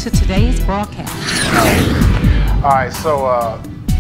to today's broadcast. All right, so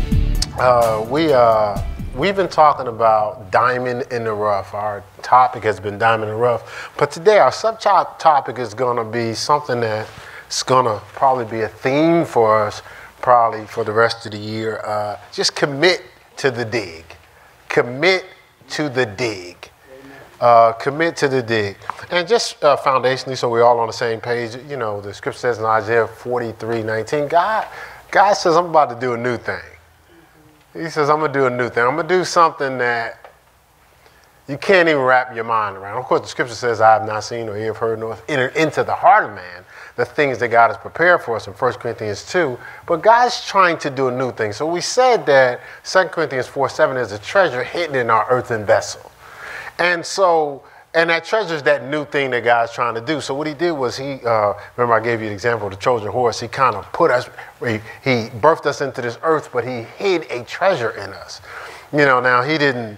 we've been talking about diamond in the rough. Our topic has been diamond in the rough, but today our subtopic is going to be something that's going to probably be a theme for us, probably for the rest of the year. Just commit to the dig. Commit to the dig. Commit to the dig. And just foundationally, so we're all on the same page, you know, the scripture says in Isaiah 43:19, God says, I'm about to do a new thing. He says, I'm going to do a new thing. I'm going to do something that you can't even wrap your mind around. Of course, the scripture says, I have not seen or ear have heard nor entered into the heart of man the things that God has prepared for us in 1 Corinthians 2. But God's trying to do a new thing. So we said that 2 Corinthians 4:7 is a treasure hidden in our earthen vessel. And that treasure is that new thing that God's trying to do. So what he did was remember I gave you the example of the Trojan horse. He kind of he birthed us into this earth, but he hid a treasure in us. You know, now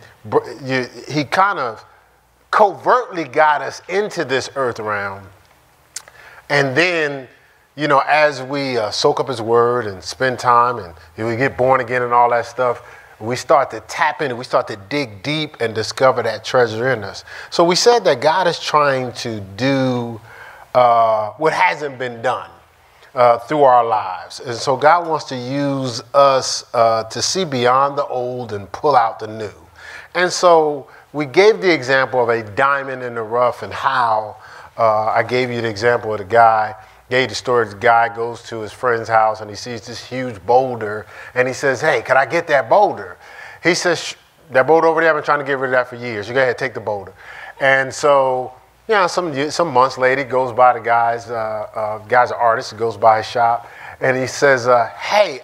he kind of covertly got us into this earth realm. And then, you know, as we soak up his word and spend time and we get born again and all that stuff, we start to tap into, we start to dig deep and discover that treasure in us. So we said that God is trying to do what hasn't been done through our lives. And so God wants to use us to see beyond the old and pull out the new. And so we gave the example of a diamond in the rough and how I gave you the example of the guy. Gave the story, the guy goes to his friend's house and he sees this huge boulder and he says, hey, can I get that boulder? He says, that boulder over there, I've been trying to get rid of that for years. You go ahead, take the boulder. And so, you know, some months later, he goes by the guy's an artist, he goes by his shop and he says, hey,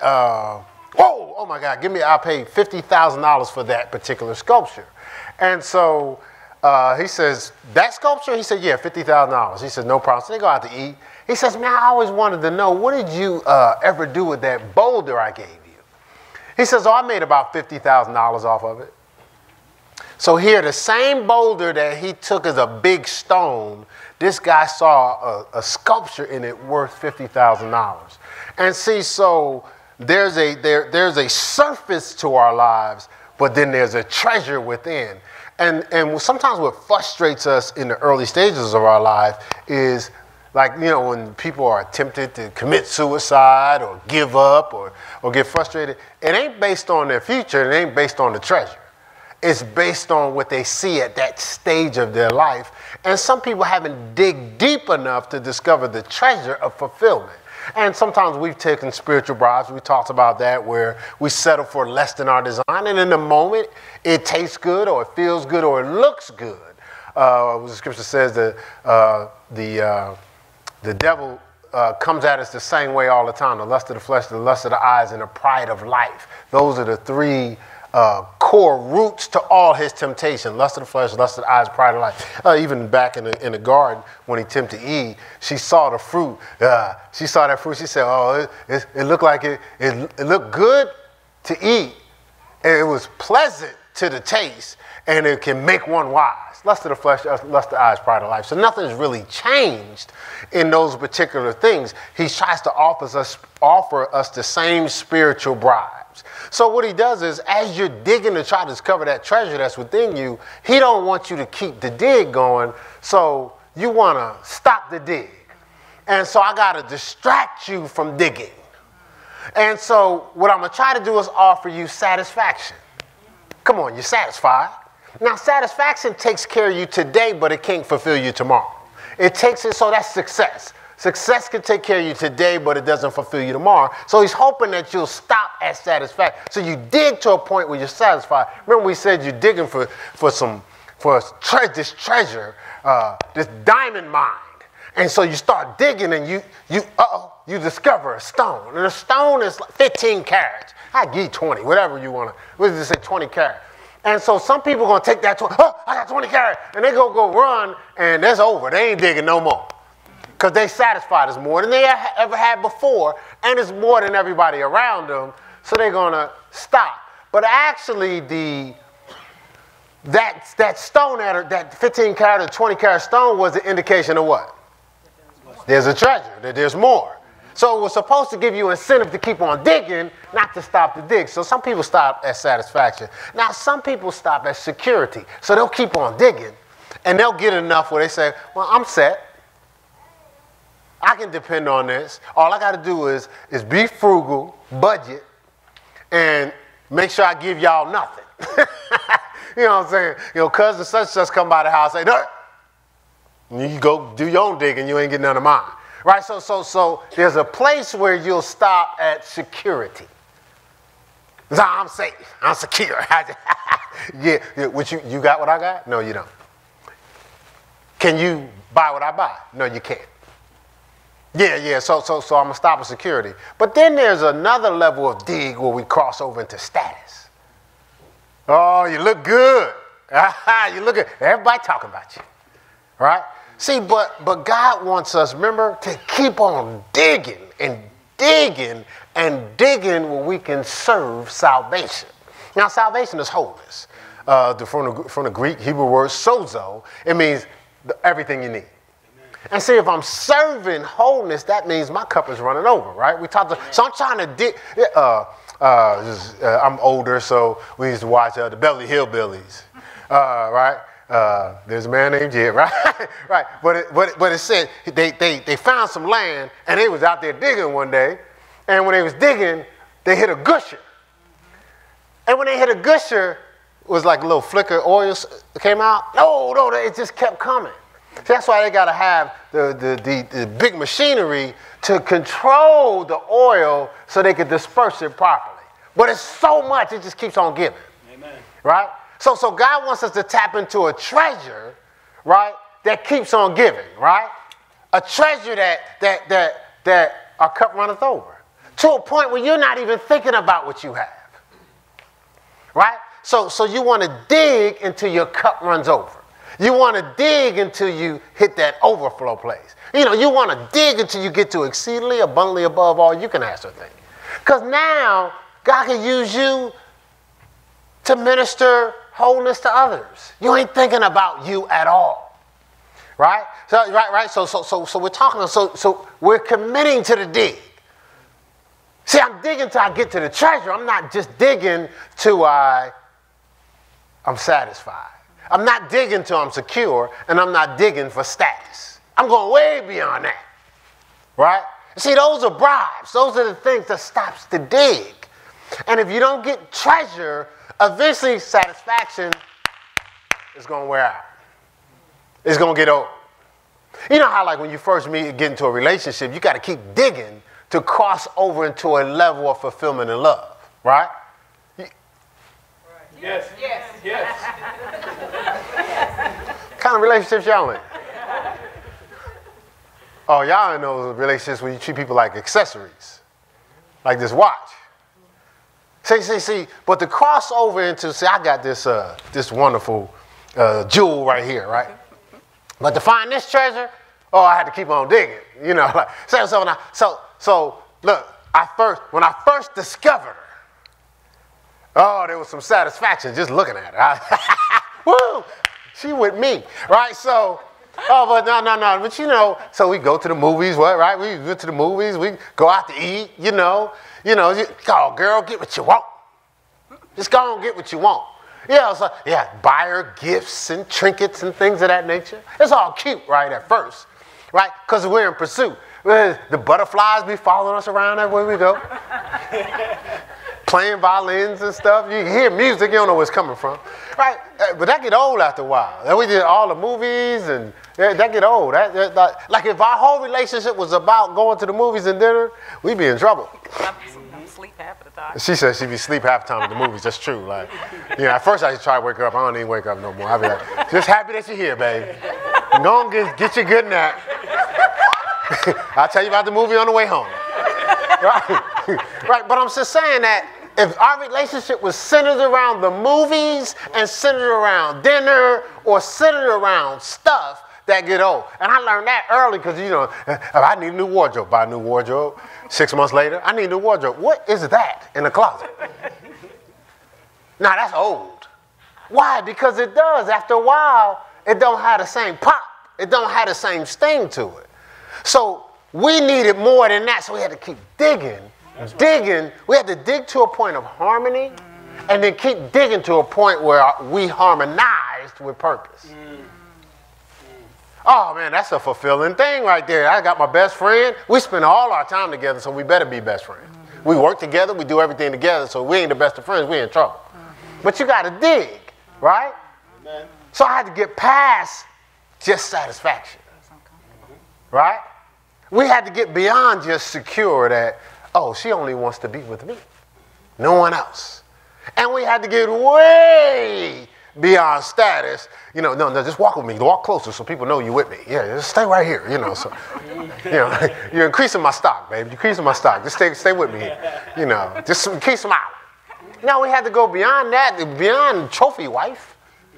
oh my God, I'll pay $50,000 for that particular sculpture. And so he says, that sculpture? He said, yeah, $50,000. He said, no problem. So they go out to eat. He says, man, I always wanted to know, what did you ever do with that boulder I gave you? He says, I made about $50,000 off of it. So here, the same boulder that he took as a big stone, this guy saw a sculpture in it worth $50,000. And see, so there's a surface to our lives, but then there's a treasure within. And sometimes what frustrates us in the early stages of our life is, like, you know, when people are tempted to commit suicide or give up or get frustrated, it ain't based on their future, it ain't based on the treasure. It's based on what they see at that stage of their life. And some people haven't dig deep enough to discover the treasure of fulfillment. And sometimes we've taken spiritual bribes. We talked about that, where we settle for less than our design. And in the moment, it tastes good or it feels good or it looks good. The scripture says that the devil comes at us the same way all the time. The lust of the flesh, the lust of the eyes, and the pride of life. Those are the three core roots to all his temptation. Lust of the flesh, lust of the eyes, pride of life. Even back in the garden when he tempted Eve, she saw the fruit. She saw that fruit. She said, oh, it looked like it looked good to eat. And it was pleasant to the taste. And it can make one wise. Lust of the flesh, lust of the eyes, pride of life. So nothing's really changed in those particular things. He tries to offer us the same spiritual bribes. So what he does is, as you're digging to try to discover that treasure that's within you, he don't want you to keep the dig going. So you want to stop the dig. And so I got to distract you from digging. And so what I'm going to try to do is offer you satisfaction. Come on, you're satisfied. Now, satisfaction takes care of you today, but it can't fulfill you tomorrow. It takes it, so that's success. Success can take care of you today, but it doesn't fulfill you tomorrow. So he's hoping that you'll stop at satisfaction. So you dig to a point where you're satisfied. Remember we said you're digging for this treasure, this diamond mine. And so you start digging and you discover a stone. And the stone is like 15 carats. I give you 20, whatever you want to. What does it say, 20 carats? And so some people are going to take that 20, I got 20 carats. And they go run, and that's over. They ain't digging no more. Because they satisfied us more than they ever had before. And it's more than everybody around them. So they're going to stop. But actually, that stone, that 15 carat or 20 carat stone was an indication of what? There's a treasure, that there's more. So it was supposed to give you incentive to keep on digging, not to stop the dig. So some people stop at satisfaction. Now, some people stop at security. So they'll keep on digging, and they'll get enough where they say, well, I'm set. I can depend on this. All I got to do is be frugal, budget, and make sure I give y'all nothing. You know what I'm saying? You know, cousin such and such come by the house and say, no. You go do your own digging, you ain't getting none of mine. Right? So there's a place where you'll stop at security. So I'm safe. I'm secure. Yeah. What you got what I got? No, you don't. Can you buy what I buy? No, you can't. Yeah. So I'm gonna stop at security. But then there's another level of dig where we cross over into status. Oh, you look good. You look good. Everybody talking about you. Right? See, but God wants us, remember, to keep on digging and digging and digging where we can serve salvation. Now, salvation is wholeness. From the Greek Hebrew word sozo, it means everything you need. And see, if I'm serving wholeness, that means my cup is running over, right? So I'm trying to dig. I'm older, so we used to watch the Beverly Hillbillies, right? There's a man named Jed, right? Right. But it said they found some land, and they was out there digging one day, and when they was digging, they hit a gusher. And when they hit a gusher, it was like a little flicker of oil came out. No, it just kept coming. So that's why they got to have the big machinery to control the oil so they can disperse it properly. But it's so much, it just keeps on giving. Amen. Right? So God wants us to tap into a treasure, right, that keeps on giving, right? A treasure that our cup runneth over. To a point where you're not even thinking about what you have. Right? So you want to dig until your cup runs over. You want to dig until you hit that overflow place. You know, you want to dig until you get to exceedingly abundantly above all you can ask or think. Because now God can use you to minister wholeness to others. You ain't thinking about you at all. Right? So we're talking, so we're committing to the dig. See, I'm digging till I get to the treasure. I'm not just digging till I'm satisfied. I'm not digging till I'm secure, and I'm not digging for status. I'm going way beyond that. Right? See, those are bribes. Those are the things that stops the dig. And if you don't get treasure, eventually satisfaction is going to wear out. It's going to get old. You know how, like, when you first get into a relationship, you got to keep digging to cross over into a level of fulfillment and love, right? Yes. What kind of relationships y'all in? Oh, y'all in those relationships where you treat people like accessories, like this watch. See, but to cross over into, I got this wonderful jewel right here, right? But to find this treasure, I had to keep on digging, you know. Like, so look, when I first discovered her, there was some satisfaction just looking at her. Woo! She with me, right? So, but no. But you know, so we go to the movies, what, right? We go to the movies, we go out to eat, you know, oh, girl, get what you want. Just go and get what you want. Buy her gifts and trinkets and things of that nature. It's all cute, right, at first, right? Because we're in pursuit. The butterflies be following us around everywhere we go. Playing violins and stuff. You hear music, you don't know where it's coming from. Right? But that get old after a while. Then we did all the movies, and that get old. Like if our whole relationship was about going to the movies and dinner, we'd be in trouble. I'm asleep half of the time. She said she'd be asleep half the time at the movies. That's true. Like, at first I used to try to wake her up. I don't even wake up no more. I'd be like, just happy that you're here, babe. Go and get your good nap. I'll tell you about the movie on the way home. Right? But I'm just saying that if our relationship was centered around the movies and centered around dinner or centered around stuff, that get old. And I learned that early because, if I need a new wardrobe, buy a new wardrobe. 6 months later, I need a new wardrobe. What is that in the closet? Now, that's old. Why? Because it does. After a while, it don't have the same pop. It don't have the same sting to it. So we needed more than that, so we had to keep digging, digging. We had to dig to a point of harmony, and then keep digging to a point where we harmonized with purpose. Oh man, that's a fulfilling thing right there. I got my best friend. We spend all our time together, so we better be best friends. We work together, we do everything together, so we ain't the best of friends, we in trouble. But you got to dig, right? Amen. So I had to get past just satisfaction, right? We had to get beyond just secure that, oh, she only wants to be with me, no one else. And we had to get way beyond status. You know, no, just walk with me, walk closer so people know you're with me. Yeah, just stay right here, you know. So, you know, you're increasing my stock, babe. You're increasing my stock. Just stay with me, you know. Just keep smiling. Now we had to go beyond that, beyond trophy wife.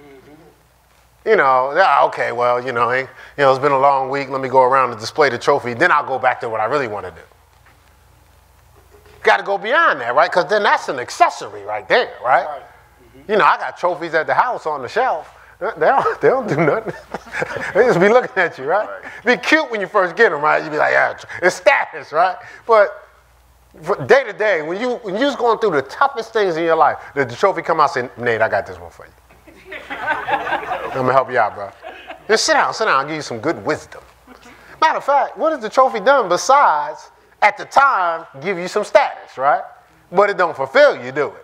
You know, okay, well, you know, it's been a long week. Let me go around and display the trophy. Then I'll go back to what I really want to do. Got to go beyond that, right? Because then that's an accessory right there, right? You know, I got trophies at the house on the shelf. They don't do nothing. They just be looking at you, right? Be cute when you first get them, right? You be like, yeah, it's status, right? But day to day, when you're just going through the toughest things in your life, the trophy come out and say, Nate, I got this one for you. I'm going to help you out, bro. Just sit down. I'll give you some good wisdom. Matter of fact, what has the trophy done besides, at the time, give you some status, right? But it don't fulfill you, do it?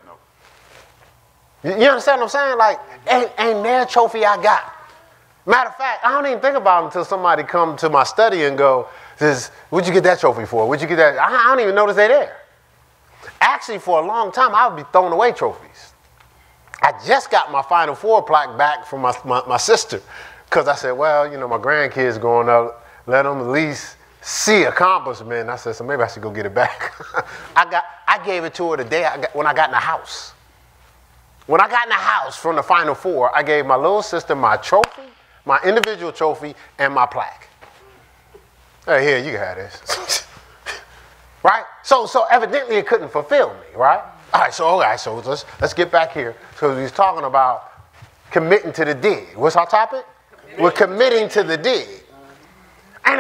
You understand what I'm saying? Like, ain't there a trophy I got? Matter of fact, I don't even think about it until somebody come to my study and go, what'd you get that trophy for? What'd you get that? I don't even notice they're there. Actually, for a long time, I would be throwing away trophies. I just got my Final Four plaque back from my sister because I said, well, you know, my grandkids growing up, let them at least see accomplishment. And I said, so maybe I should go get it back. I gave it to her the day when I got in the house. When I got in the house from the Final Four, I gave my little sister my trophy, my individual trophy, and my plaque. Hey, here, you can have this. Right? So evidently it couldn't fulfill me, right? All right, so let's get back here. So he's talking about committing to the dig. What's our topic? We're committing to the dig. And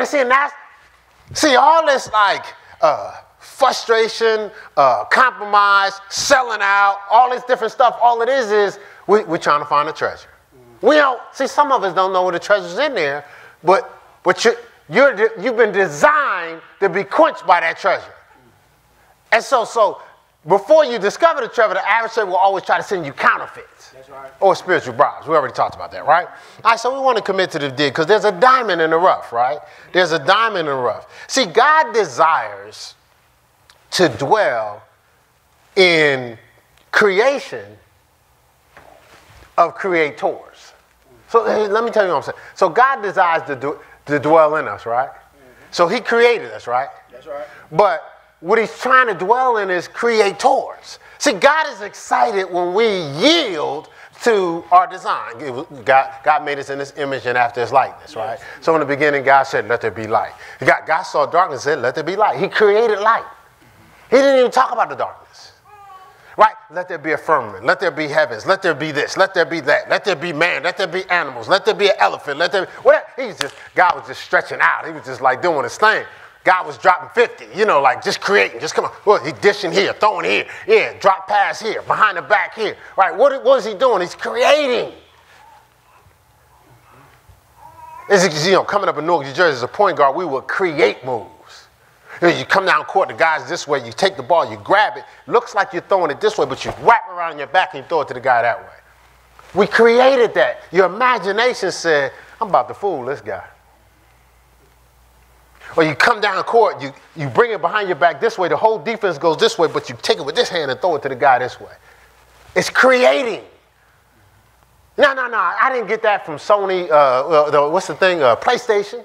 all this like frustration, compromise, selling out, all this different stuff, all it is we're trying to find a treasure. We don't, some of us don't know where the treasure's in there, but you've been designed to be quenched by that treasure. And so before you discover the treasure, the adversary will always try to send you counterfeits. That's right. Or spiritual bribes. We already talked about that, right? All right, so we want to commit to the dig because there's a diamond in the rough, right? There's a diamond in the rough. See, God desires to dwell in creation of creators. So let me tell you what I'm saying. So God desires to dwell in us, right? So he created us, right? That's right. But what he's trying to dwell in is creators. See, God is excited when we yield to our design. God made us in his image and after his likeness, right? So in the beginning, God said, let there be light. God saw darkness and said, let there be light. He created light. He didn't even talk about the darkness, right? Let there be a firmament. Let there be heavens. Let there be this. Let there be that. Let there be man. Let there be animals. Let there be an elephant. Let there be whatever. God was just stretching out. He was just like doing his thing. God was dropping 50, like just creating, just come on. Well, he's dishing here, throwing here, yeah, drop pass here, behind the back here, right? What is he doing? He's creating. Coming up in Newark, New Jersey as a point guard, we would create moves. You come down court, the guy's this way, you take the ball, you grab it, looks like you're throwing it this way, but you wrap it around your back and you throw it to the guy that way. We created that. Your imagination said, I'm about to fool this guy. Or you come down court, you bring it behind your back this way, the whole defense goes this way, but you take it with this hand and throw it to the guy this way. It's creating. No, I didn't get that from Sony, PlayStation.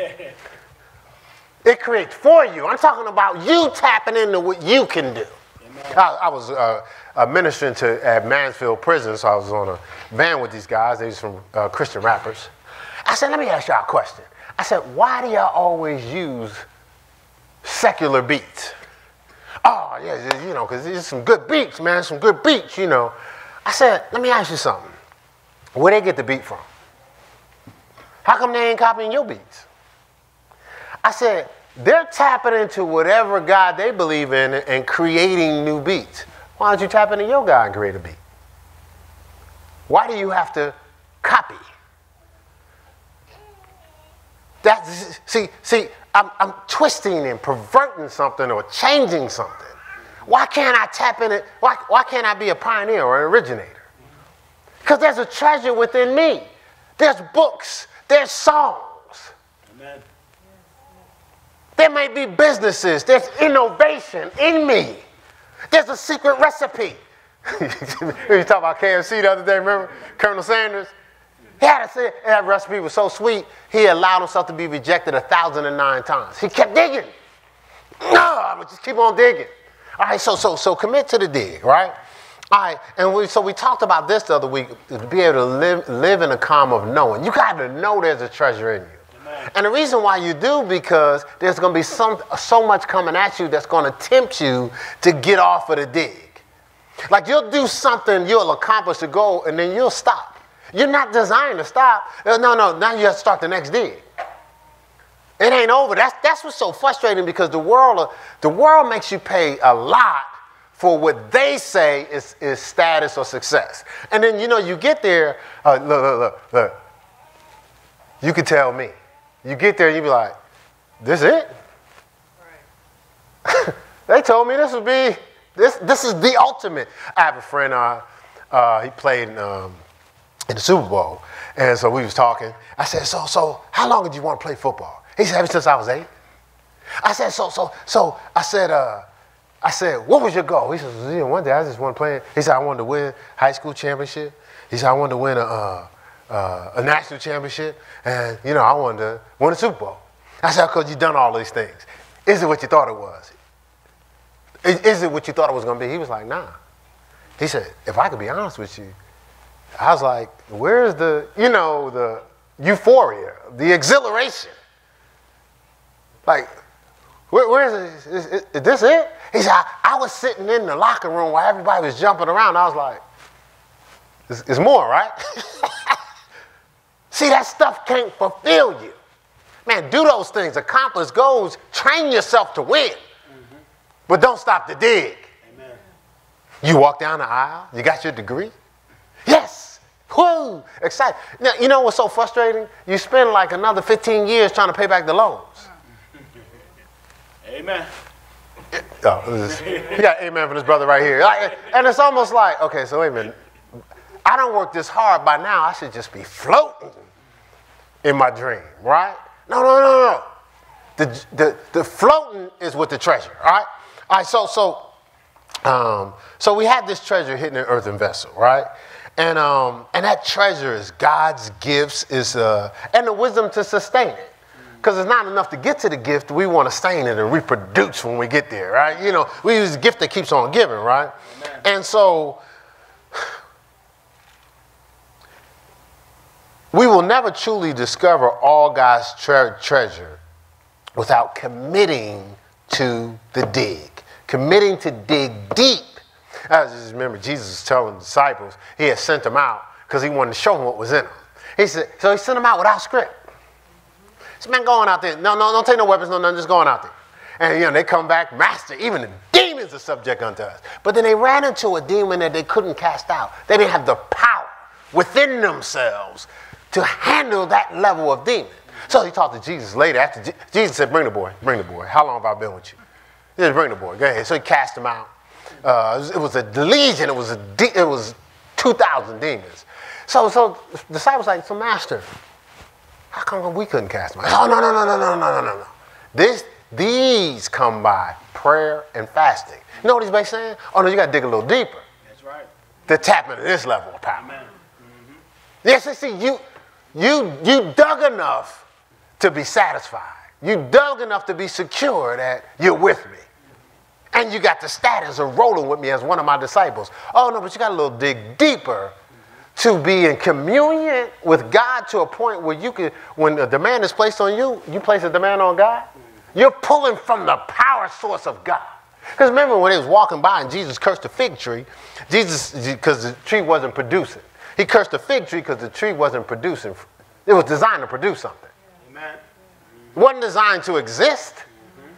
It creates for you. I'm talking about you tapping into what you can do. I was ministering at Mansfield Prison, so I was on a van with these guys. They was from Christian rappers. I said, let me ask y'all a question. I said, why do y'all always use secular beats? Oh, yeah, because there's some good beats, man, some good beats, I said, let me ask you something. Where they get the beat from? How come they ain't copying your beats? I said, they're tapping into whatever God they believe in and creating new beats. Why don't you tap into your God and create a beat? Why do you have to copy? I'm twisting and perverting something or changing something. Why can't I tap in it? Why can't I be a pioneer or an originator? Because there's a treasure within me. There's books. There's songs. Amen. There may be businesses. There's innovation in me. There's a secret recipe. We were talking about KFC the other day, remember? Colonel Sanders? He had to say that recipe was so sweet, he allowed himself to be rejected 1,009 times. He kept digging. No, I would just keep on digging. All right, so commit to the dig, right? All right, and we talked about this the other week, to be able to live in a calm of knowing. You got to know there's a treasure in you. Amen. And the reason why you do, because there's going to be so much coming at you that's going to tempt you to get off of the dig. Like you'll do something, you'll accomplish a goal, and then you'll stop. You're not designed to stop. No, now you have to start the next dig. It ain't over. That's what's so frustrating, because the world makes you pay a lot for what they say is status or success. And then, you get there, look. You can tell me. You get there and you be like, this it? Right. They told me this would be, this is the ultimate. I have a friend, he played in the Super Bowl. And so we was talking. I said, so how long did you want to play football? He said, ever since I was 8. I said, I said, what was your goal? He said, one day I just wanted to play. He said, I wanted to win high school championship. He said, I wanted to win a national championship. And, I wanted to win a Super Bowl. I said, because you've done all these things. Is it what you thought it was? Is it what you thought it was going to be? He was like, nah. He said, if I could be honest with you, I was like, where's the, the euphoria, the exhilaration? Like, where is it? Is this it? He said, I was sitting in the locker room while everybody was jumping around. I was like, it's more, right? See, that stuff can't fulfill you. Man, do those things, accomplish goals, train yourself to win. Mm-hmm. But don't stop to dig. Amen. You walk down the aisle, you got your degree. Yes. Woo! Excited. Now, you know what's so frustrating? You spend like another 15 years trying to pay back the loans. Amen. He got amen for this brother right here. And it's almost like, okay, so wait a minute. I don't work this hard by now. I should just be floating in my dream, right? No. The floating is with the treasure, all right? All right, so we have this treasure hidden in an earthen vessel, right? And that treasure is God's gifts, and the wisdom to sustain it. Because it's not enough to get to the gift. We want to sustain it and reproduce when we get there, right? We use a gift that keeps on giving, right? Amen. And so we will never truly discover all God's treasure without committing to the dig, committing to dig deep. I just remember Jesus was telling the disciples he had sent them out because he wanted to show them what was in them. He said, so he sent them out without script. This man going out there, no, don't take no weapons, no, nothing, just going out there. And they come back, master, even the demons are subject unto us. But then they ran into a demon that they couldn't cast out. They didn't have the power within themselves to handle that level of demon. So he talked to Jesus later. After Jesus said, bring the boy. How long have I been with you? He said, bring the boy, go ahead. So he cast him out. It was a legion, it was 2,000 demons. So the disciples like, so master, how come we couldn't cast them out? Oh, no. These come by prayer and fasting. You know what he's basically saying? Oh, no, you got to dig a little deeper. That's right. To tap into this level of power. Amen. Mm-hmm. Yes, see, you dug enough to be satisfied. You dug enough to be secure that you're with me. And you got the status of rolling with me as one of my disciples. Oh, no, but you got a little dig deeper to be in communion with God to a point where you can, when a demand is placed on you, you place a demand on God. You're pulling from the power source of God. Because remember when he was walking by and Jesus cursed the fig tree, because the tree wasn't producing. He cursed the fig tree because the tree wasn't producing. It was designed to produce something. Amen. It wasn't designed to exist.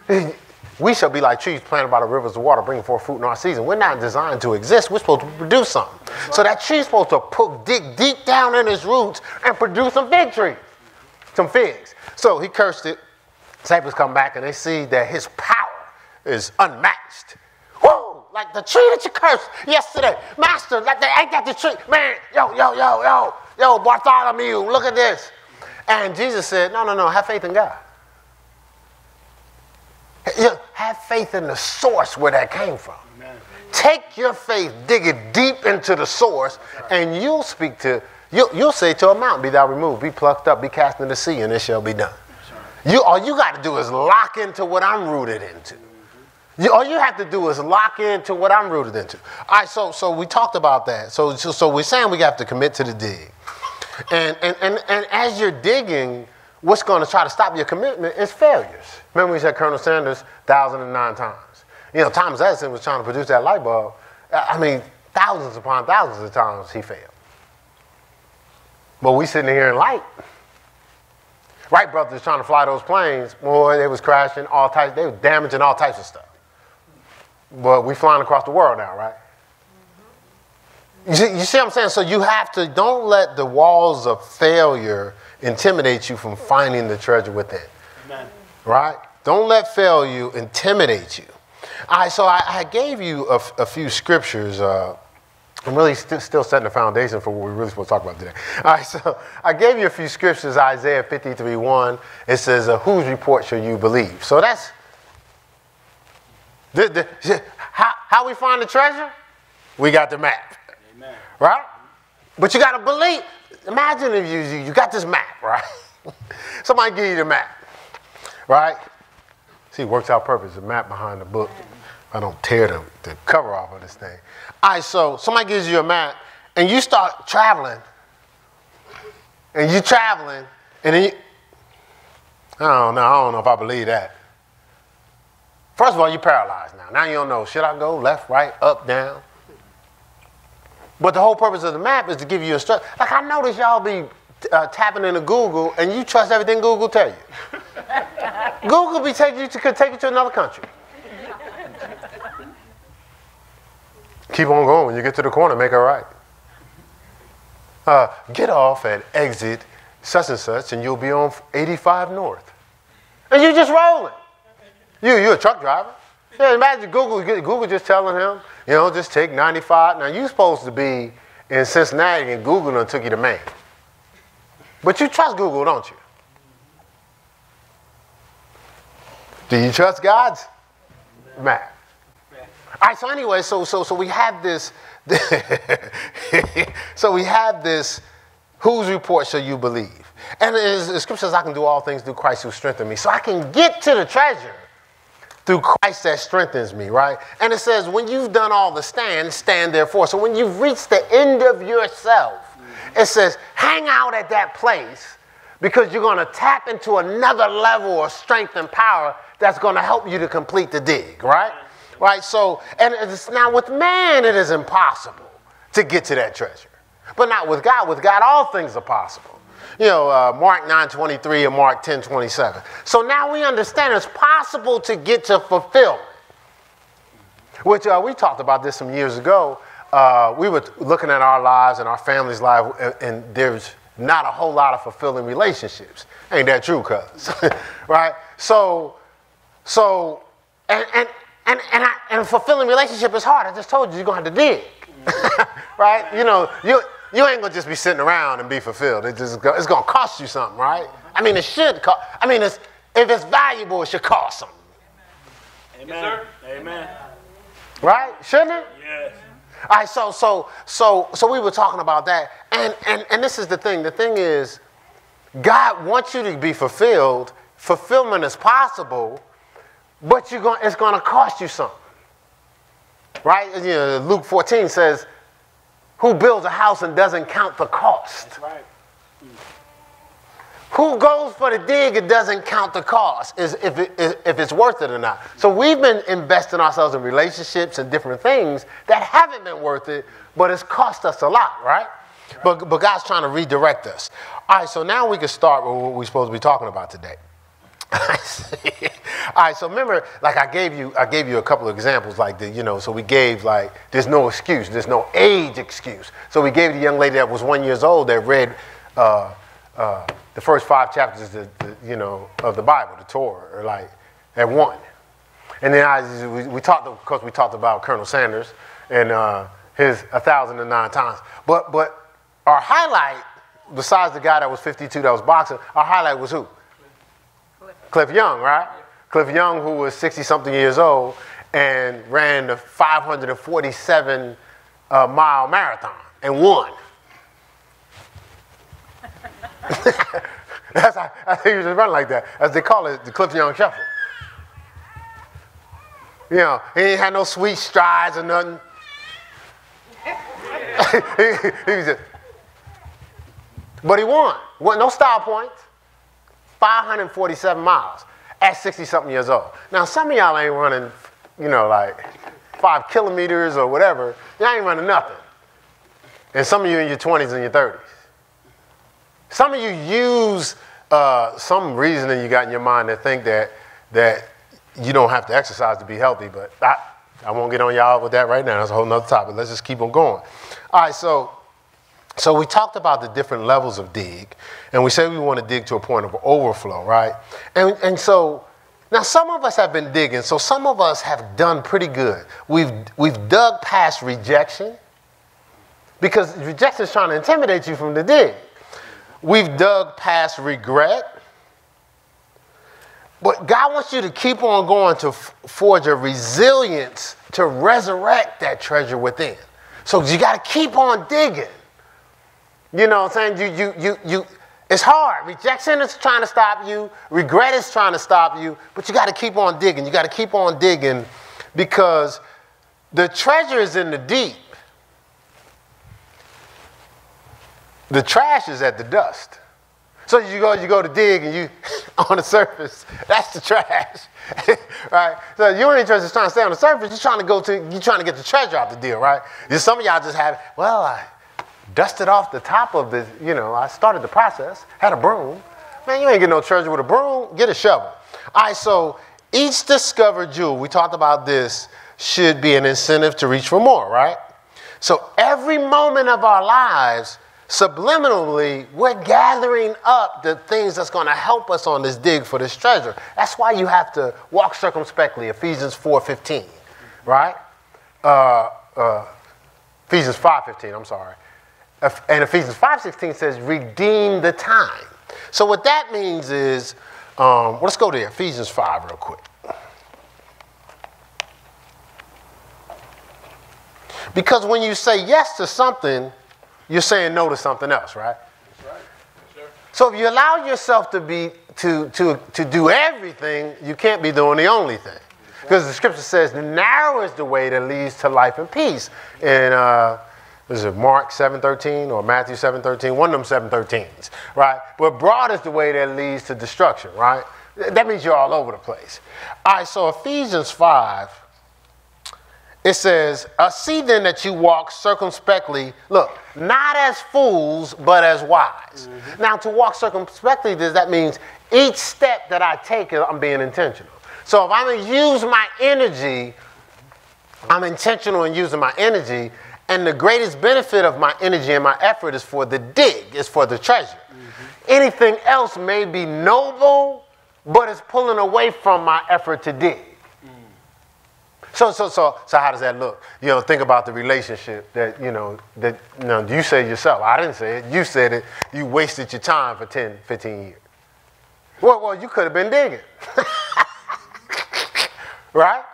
We shall be like trees planted by the rivers of water, bringing forth fruit in our season. We're not designed to exist. We're supposed to produce something. So that tree's supposed to dig deep down in its roots and produce some fig trees, some figs. So he cursed it. Disciples come back and they see that his power is unmatched. Whoa, like the tree that you cursed yesterday. Master, ain't that the tree? Man, yo, Bartholomew, look at this. And Jesus said, no, have faith in God. Have faith in the source where that came from. Amen. Take your faith, dig it deep into the source, and you'll say to a mountain, be thou removed, be plucked up, be cast into the sea, and it shall be done. All you got to do is lock into what I'm rooted into. All you have to do is lock into what I'm rooted into. All right, so we talked about that. So we're saying we have to commit to the dig. And as you're digging, what's going to try to stop your commitment is failures. Remember we said Colonel Sanders 1,009 times. Thomas Edison was trying to produce that light bulb. Thousands upon thousands of times he failed. But we sitting here in light. Wright brothers trying to fly those planes, boy, they was crashing all types, they were damaging all types of stuff. But we flying across the world now, right? You see what I'm saying? So you have to, don't let the walls of failure intimidate you from finding the treasure within. Amen. Right? Don't let failure intimidate you. All right, so I gave you a few scriptures. I'm really still setting the foundation for what we're really supposed to talk about today. All right, so I gave you a few scriptures. Isaiah 53:1. It says, whose report shall you believe? So that's, how we find the treasure? We got the map. Amen. Right? But you got to believe. Imagine if you got this map, right? Somebody give you the map, right? See, it works out perfect. There's a map behind the book. I don't tear the cover off of this thing. All right, so somebody gives you a map, and you start traveling, and you're traveling, and then I don't know if I believe that. First of all, you're paralyzed now. Now you don't know, should I go left, right, up, down? But the whole purpose of the map is to give you instructions. Like I notice y'all be tapping into Google, and you trust everything Google tell you. Google could take you to another country. Keep on going. When you get to the corner, make a right. Get off at exit such and such, and you'll be on 85 North. And you're just rolling. You're a truck driver. Yeah, imagine Google just telling him, just take 95. Now, you're supposed to be in Cincinnati, and Google done took you to Maine. But you trust Google, don't you? Do you trust God's map? All right, so anyway, so we have this, whose report shall you believe? And the scripture says, I can do all things through Christ who strengthens me. So I can get to the treasure through Christ that strengthens me, right? And it says, when you've done all the stand therefore. So when you've reached the end of yourself, it says, hang out at that place because you're going to tap into another level of strength and power that's going to help you to complete the dig, right? Right, so, and it's now with man it is impossible to get to that treasure. But not with God. With God, all things are possible. Mark 9:23 and Mark 10:27. So now we understand it's possible to get to fulfillment. Which we talked about this some years ago. We were looking at our lives and our family's life, and there's not a whole lot of fulfilling relationships. Ain't that true, cuz? Right? And a fulfilling relationship is hard. I just told you, you're going to have to dig. Right? You ain't going to just be sitting around and be fulfilled. It's going to cost you something, right? It should cost. If it's valuable, it should cost something. Amen. Yes, sir. Amen. Right? Shouldn't it? Yes. All right, so we were talking about that. And this is the thing. The thing is, God wants you to be fulfilled. Fulfillment is possible, but it's going to cost you something. Right? Luke 14 says, who builds a house and doesn't count the cost? That's right. Who goes for the dig and doesn't count the cost is if it's worth it or not. So we've been investing ourselves in relationships and different things that haven't been worth it, but it's cost us a lot, right? But God's trying to redirect us. All right, so now we can start with what we're supposed to be talking about today. All All right, so remember, like I gave you a couple of examples, like so we gave like there's no excuse, there's no age excuse. So we gave the young lady that was 1 year old that read the first 5 chapters of the Bible, the Torah, or like at 1. And then we talked about Colonel Sanders and his 1,009 times. But our highlight, besides the guy that was 52 that was boxing, our highlight was who? Cliff Young, right? Cliff Young, who was 60-something years old and ran the 547-mile marathon and won. I think he was just running like that, as they call it, the Cliff Young Shuffle. He ain't had no sweet strides or nothing. he was just, but he won. No style points. 547 miles at 60-something years old. Now, some of y'all ain't running, like 5 kilometers or whatever. Y'all ain't running nothing. And some of you in your 20s and your 30s. Some of you use some reasoning you got in your mind to think that you don't have to exercise to be healthy, but I won't get on y'all with that right now. That's a whole nother topic. Let's just keep on going. All right, so we talked about the different levels of dig, and we said we want to dig to a point of overflow, right? And so now some of us have been digging, so some of us have done pretty good. We've dug past rejection, because rejection is trying to intimidate you from the dig. We've dug past regret. But God wants you to keep on going to forge a resilience to resurrect that treasure within. So you got to keep on digging. You know what I'm saying? You. It's hard. Rejection is trying to stop you. Regret is trying to stop you. But you got to keep on digging. You got to keep on digging because the treasure is in the deep. The trash is at the dust. So you go to dig and you on the surface, that's the trash, right? So your interest is trying to stay on the surface. You're trying to get the treasure out the deal, right? Some of y'all just have, I dusted off the top of this, I started the process, had a broom. Man, you ain't getting no treasure with a broom. Get a shovel. All right, so each discovered jewel, we talked about this, should be an incentive to reach for more, right? So every moment of our lives, subliminally, we're gathering up the things that's going to help us on this dig for this treasure. That's why you have to walk circumspectly, Ephesians 4:15, right? Ephesians 5:15, I'm sorry. And Ephesians 5:16 says, redeem the time. So what that means is, let's go there, Ephesians 5 real quick. Because when you say yes to something, you're saying no to something else, right? That's right. Yes, sir. So if you allow yourself to do everything, you can't be doing the only thing. Because the scripture says, narrow is the way that leads to life and peace. And is it Mark 7:13 or Matthew 7:13? One of them 7:13s, right? But broad is the way that leads to destruction, right? That means you're all over the place. All right, so Ephesians 5, it says, see then that you walk circumspectly, look, not as fools, but as wise. Mm-hmm. Now, to walk circumspectly, that means each step that I take, I'm being intentional. So if I'm going to use my energy, I'm intentional in using my energy, and the greatest benefit of my energy and my effort is for the dig, is for the treasure. Mm-hmm. Anything else may be noble, but it's pulling away from my effort to dig. So how does that look? Think about the relationship that you said yourself. I didn't say it. You said it. You wasted your time for 10, 15 years. Well, you could have been digging. Right?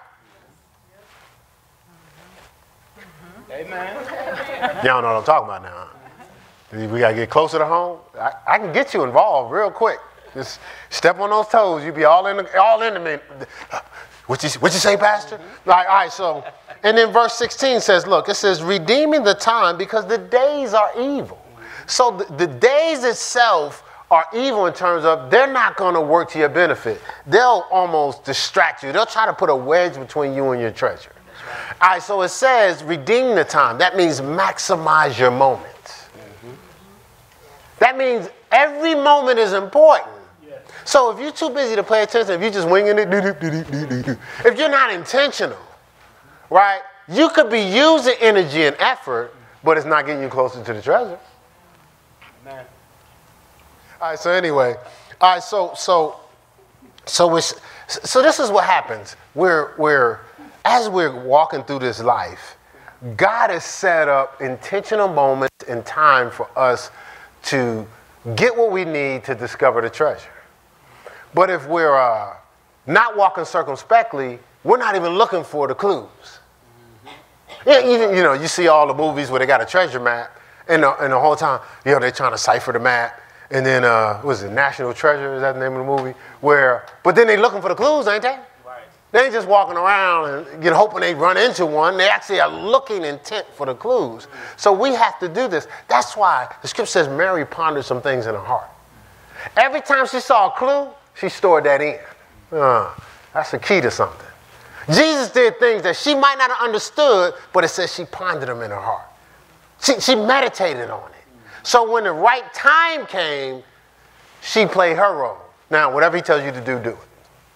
Amen. Y'all know what I'm talking about now. Huh? We got to get closer to home. I can get you involved real quick. Just step on those toes. You be all in the minute. What you say, Pastor? Mm-hmm. All right, so, and then verse 16 says, look, it says, redeeming the time because the days are evil. So the days itself are evil in terms of they're not going to work to your benefit. They'll almost distract you. They'll try to put a wedge between you and your treasure. Right. All right, so it says, redeem the time. That means maximize your moments. Mm-hmm. That means every moment is important. Yes. So if you're too busy to pay attention, if you're just winging it, if you're not intentional, right, you could be using energy and effort, but it's not getting you closer to the treasure. Amen. All right, so anyway, all right, so this is what happens. As we're walking through this life, God has set up intentional moments in time for us to get what we need to discover the treasure. But if we're not walking circumspectly, we're not even looking for the clues. Yeah, even, you see all the movies where they got a treasure map, and the whole time, they're trying to cipher the map. And then, what is it, National Treasure, is that the name of the movie? But then they looking for the clues, ain't they? Right. They ain't just walking around and hoping they run into one. They actually are looking intent for the clues. So we have to do this. That's why the scripture says Mary pondered some things in her heart. Every time she saw a clue, she stored that in. That's the key to something. Jesus did things that she might not have understood, but it says she pondered them in her heart. She meditated on it. So when the right time came, she played her role. Now, whatever he tells you to do, do it.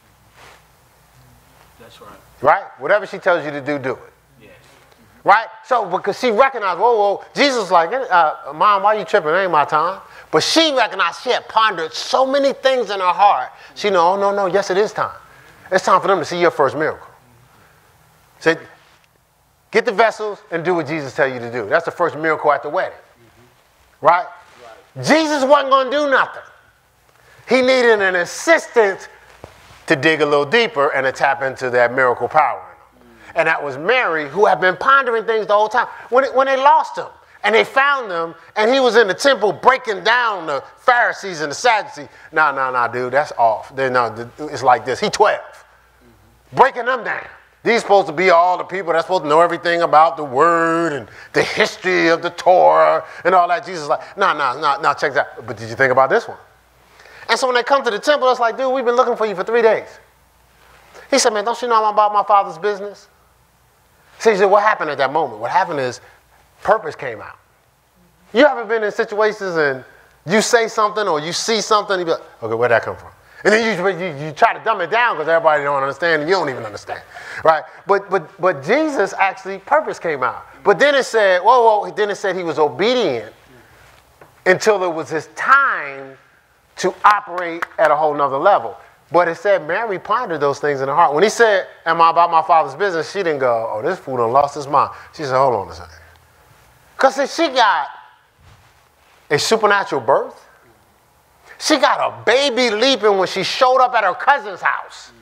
That's right. Right? Whatever she tells you to do, do it. Yes. Right? So, because she recognized, whoa, Jesus was like, Mom, why are you tripping? It ain't my time. But she recognized she had pondered so many things in her heart. She knew, oh, no, yes, it is time. It's time for them to see your first miracle. Say, get the vessels and do what Jesus tells you to do. That's the first miracle at the wedding. Right? Jesus wasn't going to do nothing. He needed an assistant to dig a little deeper and to tap into that miracle power. And that was Mary, who had been pondering things the whole time. When they lost him and they found him and he was in the temple breaking down the Pharisees and the Sadducees. No, dude, that's off. It's like this. He 12. Breaking them down. These supposed to be all the people that's supposed to know everything about the word and the history of the Torah and all that. Jesus is like, no, check that out. But did you think about this one? And so when they come to the temple, it's like, dude, we've been looking for you for 3 days. He said, man, don't you know I'm about my Father's business? So he said, what happened at that moment? What happened is purpose came out. You ever been in situations and you say something or you see something, you be like, okay, where'd that come from? And then you try to dumb it down because everybody don't understand and you don't even understand, right? But Jesus actually, purpose came out. But then it said, then it said he was obedient until it was his time to operate at a whole nother level. But it said Mary pondered those things in her heart. When he said, am I about my Father's business? She didn't go, oh, this fool done lost his mind. She said, hold on a second. Because she got a supernatural birth. She got a baby leaping when she showed up at her cousin's house.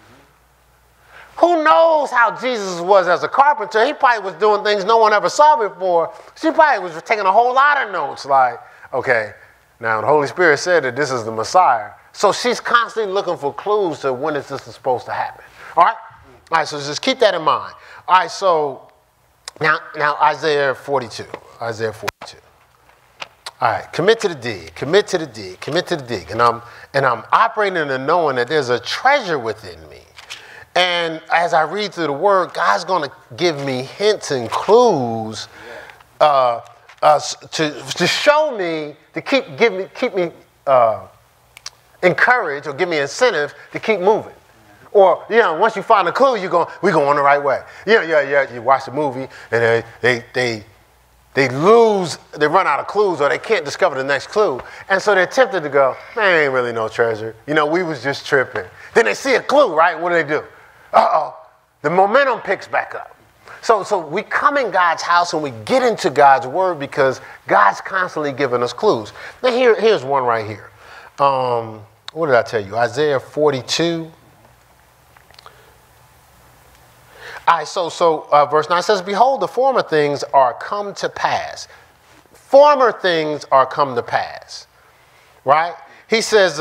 Who knows how Jesus was as a carpenter? He probably was doing things no one ever saw before. She probably was taking a whole lot of notes like, okay, now the Holy Spirit said that this is the Messiah. So she's constantly looking for clues to when is this supposed to happen. All right? All right, so just keep that in mind. All right, so now Isaiah 42. Isaiah 42. All right, commit to the dig, commit to the dig, commit to the dig. And I'm operating in the knowing that there's a treasure within me. And as I read through the word, God's going to give me hints and clues to show me, to keep me encouraged or give me incentive to keep moving. Or, once you find a clue, we're going the right way. You watch the movie and they run out of clues or they can't discover the next clue. And so they're tempted to go, man, ain't really no treasure. We was just tripping. Then they see a clue, right? What do? The momentum picks back up. So we come in God's house and we get into God's word because God's constantly giving us clues. Now here's one right here. What did I tell you? Isaiah 42. All right, so verse 9 says, behold, the former things are come to pass. Former things are come to pass. Right? He says,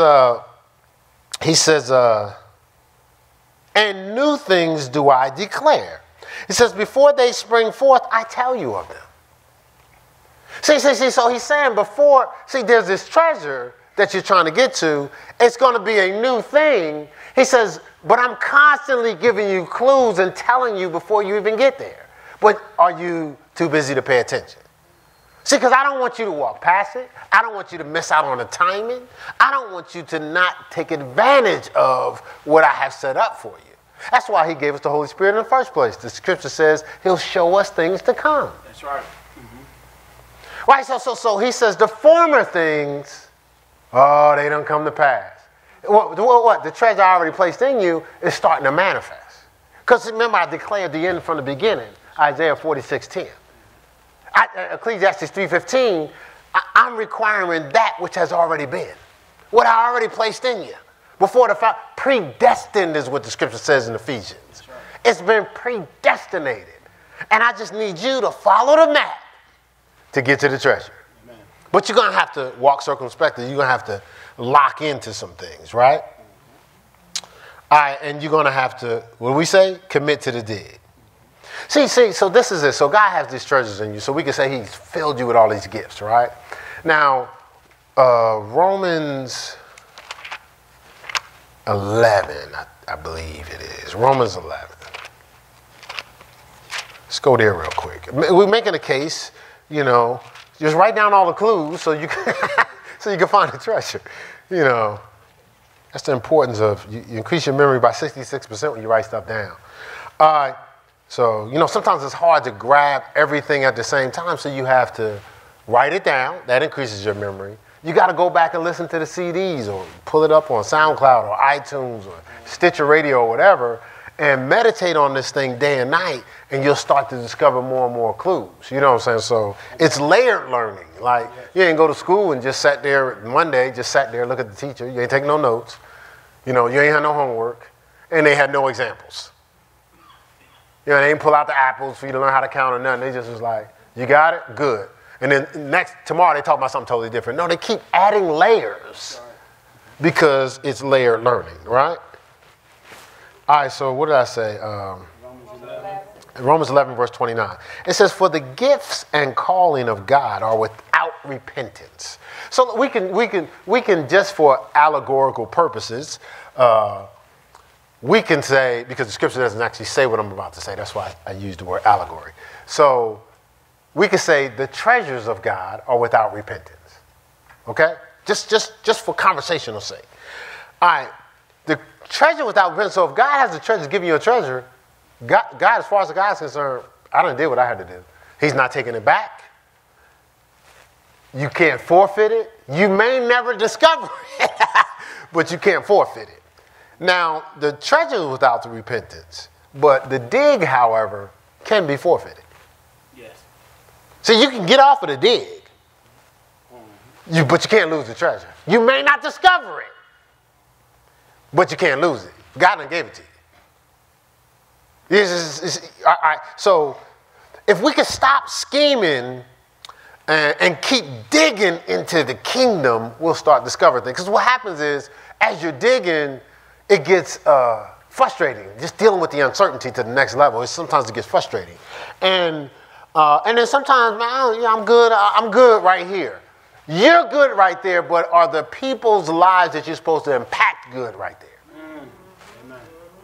and new things do I declare. He says, before they spring forth, I tell you of them. See, so he's saying there's this treasure that you're trying to get to. It's going to be a new thing. He says, but I'm constantly giving you clues and telling you before you even get there. But are you too busy to pay attention? See, because I don't want you to walk past it. I don't want you to miss out on the timing. I don't want you to not take advantage of what I have set up for you. That's why he gave us the Holy Spirit in the first place. The scripture says he'll show us things to come. That's right. Right, so he says the former things, oh, they don't come to pass. What? The treasure I already placed in you is starting to manifest. Because remember, I declared the end from the beginning, Isaiah 46:10. Ecclesiastes 3:15, I'm requiring that which has already been. What I already placed in you. Before the fact, predestined is what the scripture says in Ephesians. Right. It's been predestinated. And I just need you to follow the map to get to the treasure. Amen. But you're going to have to walk circumspectly. You're going to have to lock into some things, right? All right, and you're going to have to, what do we say? Commit to the dig. See, so this is it. So God has these treasures in you. So we can say he's filled you with all these gifts, right? Now, Romans 11, I believe it is. Romans 11. Let's go there real quick. We're making a case, you know, just write down all the clues so you can, so you can find the treasure. You know, that's the importance of, you increase your memory by 66% when you write stuff down. All right, so, you know, sometimes it's hard to grab everything at the same time, so you have to write it down. That increases your memory. You got to go back and listen to the CDs or pull it up on SoundCloud or iTunes or Stitcher Radio or whatever and meditate on this thing day and night, and you'll start to discover more and more clues. You know what I'm saying? So it's layered learning. Like, you ain't go to school and just sat there one day, just sat there, look at the teacher. You ain't take no notes. You know, you ain't had no homework, and they had no examples. You know, they didn't pull out the apples for you to learn how to count or nothing. They just was like, you got it? Good. And then tomorrow they talk about something totally different. No, they keep adding layers because it's layered learning, right? All right, so what did I say? Romans 11, verse 29. It says, for the gifts and calling of God are without repentance. So we can just for allegorical purposes, we can say, because the scripture doesn't actually say what I'm about to say, that's why I used the word allegory. So we could say the treasures of God are without repentance. Okay? Just for conversational sake. All right. The treasure without repentance. So if God has the treasure, giving you a treasure, God, as far as God is concerned, I done did what I had to do. He's not taking it back. You can't forfeit it. You may never discover it, but you can't forfeit it. Now, the treasure is without the repentance, but the dig, however, can be forfeited. Yes. So you can get off of the dig, but you can't lose the treasure. You may not discover it, but you can't lose it. God done gave it to you. All right, so if we could stop scheming and keep digging into the kingdom, we'll start discovering things. Because what happens is, as you're digging, it gets frustrating. Just dealing with the uncertainty to the next level. Sometimes it gets frustrating. And then sometimes, man, I'm good right here. You're good right there, but are the people's lives that you're supposed to impact good right there? Amen.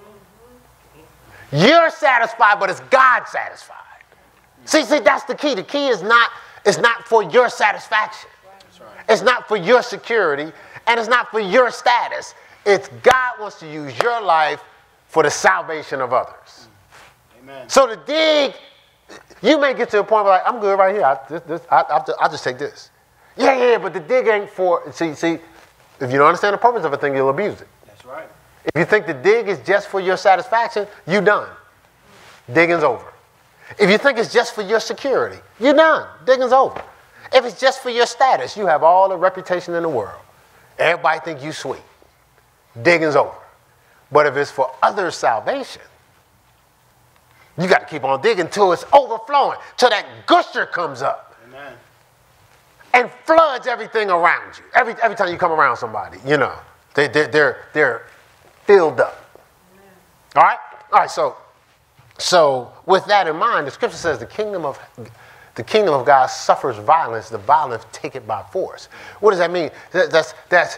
You're satisfied, but is God satisfied? See, that's the key. The key is not for your satisfaction. That's right. It's not for your security, and it's not for your status. It's God wants to use your life for the salvation of others. Amen. So the dig, you may get to a point where like, I'm good right here. I'll just take this. Yeah, but the dig ain't for, see, if you don't understand the purpose of a thing, you'll abuse it. That's right. If you think the dig is just for your satisfaction, you done. Digging's over. If you think it's just for your security, you're done. Digging's over. If it's just for your status, you have all the reputation in the world. Everybody think you sweet. Digging's over. But if it's for others' salvation, you got to keep on digging till it's overflowing, till that gusher comes up. Amen. And floods everything around you. Every time you come around somebody, you know, they're filled up. Amen. All right. So with that in mind, the scripture says the kingdom of God suffers violence. The violence take it by force. What does that mean? That's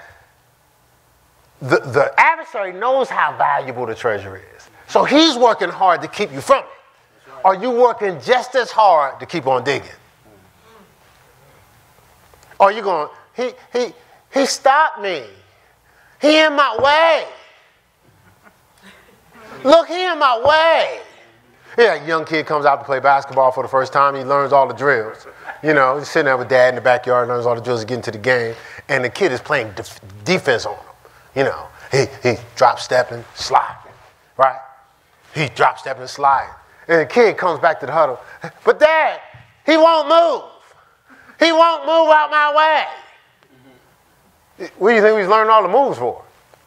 the adversary knows how valuable the treasure is. So he's working hard to keep you from it. Right. Are you working just as hard to keep on digging? Or you going, he stopped me. He in my way. Look, he in my way. Yeah, a young kid comes out to play basketball for the first time. He learns all the drills. You know, he's sitting there with dad in the backyard, learns all the drills to get into the game. And the kid is playing defense on him. You know, he drop stepping, sliding, right? He drop stepping, sliding. And the kid comes back to the huddle. But dad, he won't move. He won't move out my way. What do you think he's learning all the moves for?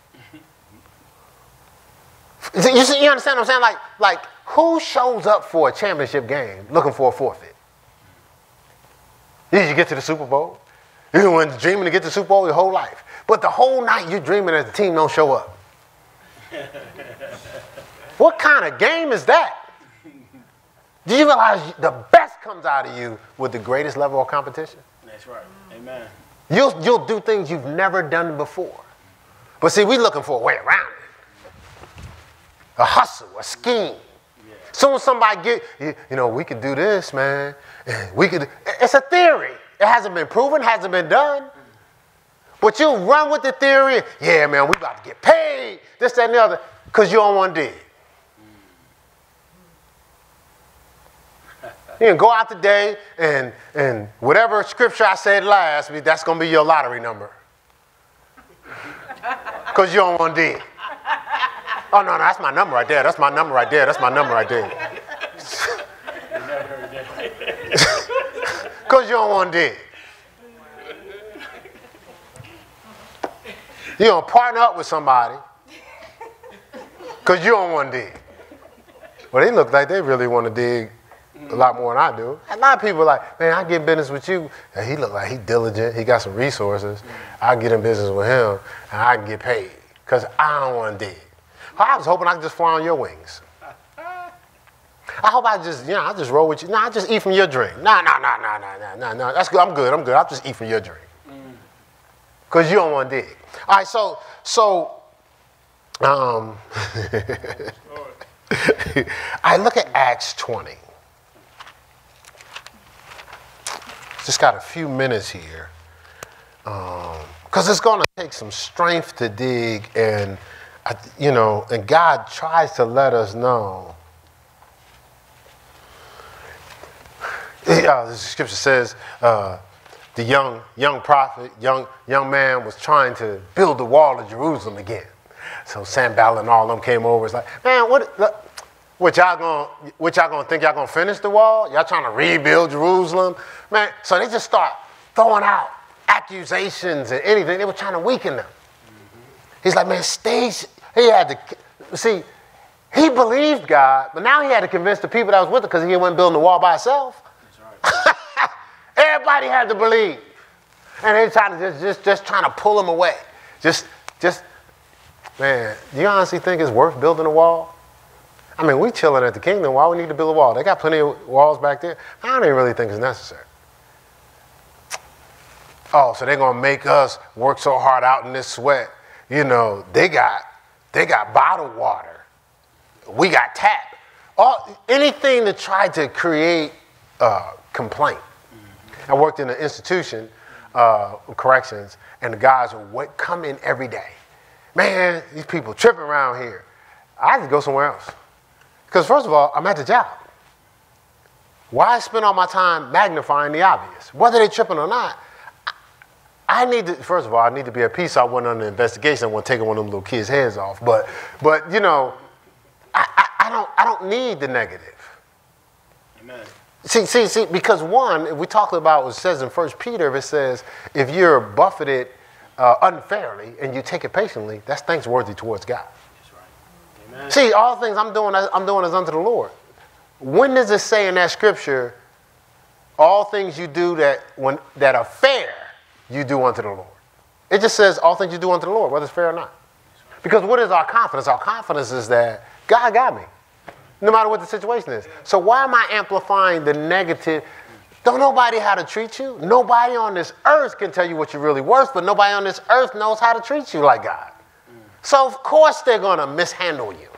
You understand what I'm saying? Like who shows up for a championship game looking for a forfeit? Did you get to the Super Bowl? You've been dreaming to get to the Super Bowl your whole life. But the whole night you're dreaming that the team don't show up. What kind of game is that? Do you realize the best comes out of you with the greatest level of competition? That's right. Amen. You'll do things you've never done before. But see, we're looking for a way around it. A hustle, a scheme. Yeah. Soon as somebody get, you know, we could do this, man. We could. It's a theory. It hasn't been proven, hasn't been done. But you run with the theory. Yeah, man, we about to get paid. This, that, and the other, because you don't want to dig. You can go out today and whatever scripture I said last, that's going to be your lottery number. Because you don't want to dig. Oh, no, that's my number right there. That's my number right there. That's my number right there. Because you don't want to dig. You're going to partner up with somebody because you don't want to dig. Well, they look like they really want to dig a lot more than I do. A lot of people are like, man, I get in business with you. And he look like he diligent. He got some resources. I get in business with him, and I can get paid because I don't want to dig. I was hoping I could just fly on your wings. I hope I just roll with you. I just eat from your drink. No. That's good. I'm good. I'll just eat from your drink. Because you don't want to dig. All right, so I look at Acts 20. Just got a few minutes here. Because it's going to take some strength to dig, and God tries to let us know. The scripture says the young prophet, young man was trying to build the wall of Jerusalem again. So Sanballat and all of them came over. It's like, man, what y'all gonna think y'all gonna finish the wall? Y'all trying to rebuild Jerusalem? Man, so they just start throwing out accusations and anything. They were trying to weaken them. He's like, man, he believed God, but now he had to convince the people that was with him because he wasn't building the wall by himself. That's right. Everybody had to believe. And they trying to just trying to pull him away. Man, do you honestly think it's worth building a wall? I mean, we chilling at the kingdom. Why we need to build a wall? They got plenty of walls back there. I don't even really think it's necessary. Oh, so they're going to make us work so hard out in this sweat. You know, they got bottled water. We got tap. Anything to try to create complaint. I worked in an institution, corrections, and the guys would come in every day. Man, these people tripping around here. I had to go somewhere else. Because first of all, I'm at the job. Why spend all my time magnifying the obvious? Whether they're tripping or not, I need to be at peace. I went under investigation. I want taking one of them little kids' heads off. But you know, I don't need the negative. Amen. See, because one, if we talk about what it says in 1 Peter, it says, if you're buffeted unfairly and you take it patiently, that's thanksworthy towards God. That's right. Amen. See, all things I'm doing as unto the Lord. When does it say in that scripture, all things you do that are fair, you do unto the Lord? It just says all things you do unto the Lord, whether it's fair or not. Because what is our confidence? Our confidence is that God got me, no matter what the situation is. So why am I amplifying the negative? Don't nobody how to treat you. Nobody on this earth can tell you what you're really worth, but nobody on this earth knows how to treat you like God. So of course they're going to mishandle you.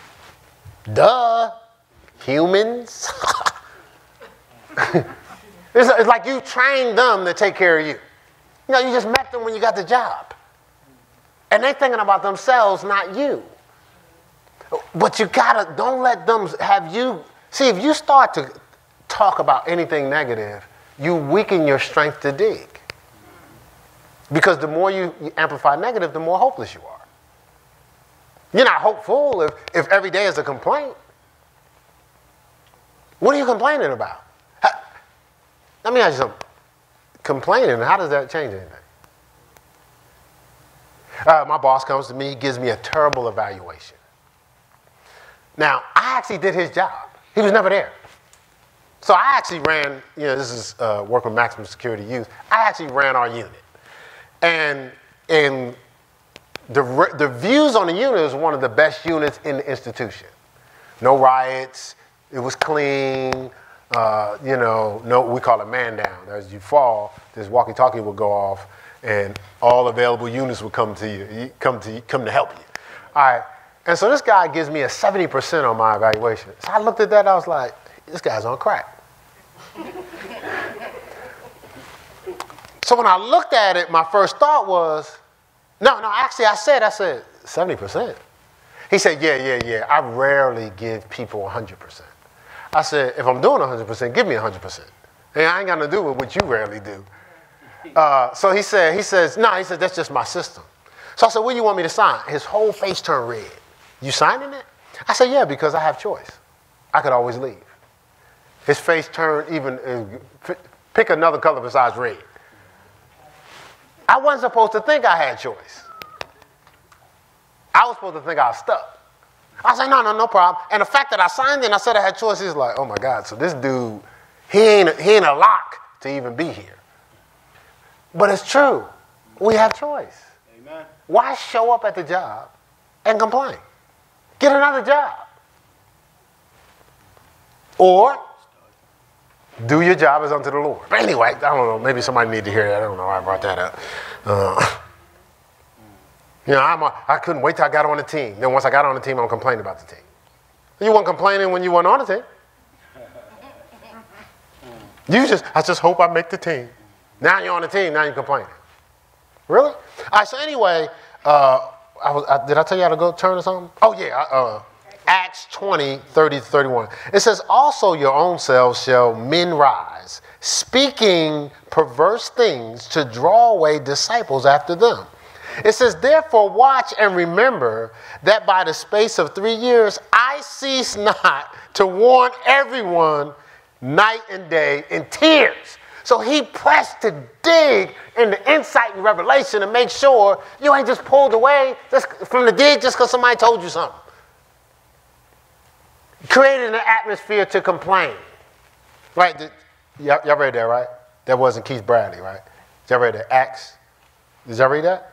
Duh. Humans. It's like you trained them to take care of you. You know, you just met them when you got the job. And they're thinking about themselves, not you. But you gotta, don't let them have you. See, if you start to talk about anything negative, you weaken your strength to dig. Because the more you amplify negative, the more hopeless you are. You're not hopeful if every day is a complaint. What are you complaining about? Let me ask you something. Complaining, how does that change anything? My boss comes to me, gives me a terrible evaluation. Now, I actually did his job. He was never there. So I actually ran, this is work with maximum security youth. I actually ran our unit. And the views on the unit was one of the best units in the institution. No riots. It was clean. No, we call it man down. As you fall, this walkie-talkie will go off, and all available units will come to you, come to help you. All right. And so this guy gives me a 70% on my evaluation. So I looked at that, I was like, this guy's on crack. So when I looked at it, my first thought was, actually I said 70%. He said, yeah. I rarely give people 100%. I said, if I'm doing 100%, give me 100%. And I ain't got nothing to do with what you rarely do. So he says, that's just my system. So I said, what do you want me to sign? His whole face turned red. You signing it? I said, yeah, because I have choice. I could always leave. His face turned pick another color besides red. I wasn't supposed to think I had choice. I was supposed to think I was stuck. I said, no problem. And the fact that I signed it and I said I had choice, he's like, oh my God, so this dude, he ain't a lock to even be here. But it's true. We have choice. Amen. Why show up at the job and complain? Get another job. Or do your job as unto the Lord. But anyway, I don't know. Maybe somebody need to hear that. I don't know why I brought that up. I couldn't wait till I got on the team. Then once I got on the team, I'm complaining about the team. You weren't complaining when you weren't on the team. I just hope I make the team. Now you're on the team, now you're complaining. Really? All right, so anyway, did I tell you how to go turn or something? Oh, yeah. Acts 20, 30 to 31. It says, also your own selves shall men rise, speaking perverse things to draw away disciples after them. It says, therefore watch and remember that by the space of 3 years I cease not to warn everyone night and day in tears. So he pressed to dig in the insight and revelation to make sure you ain't just pulled away just from the dig just because somebody told you something. Created an atmosphere to complain. Right? Y'all read that, right? That wasn't Keith Bradley, right? Y'all read that? Acts. Did y'all read that?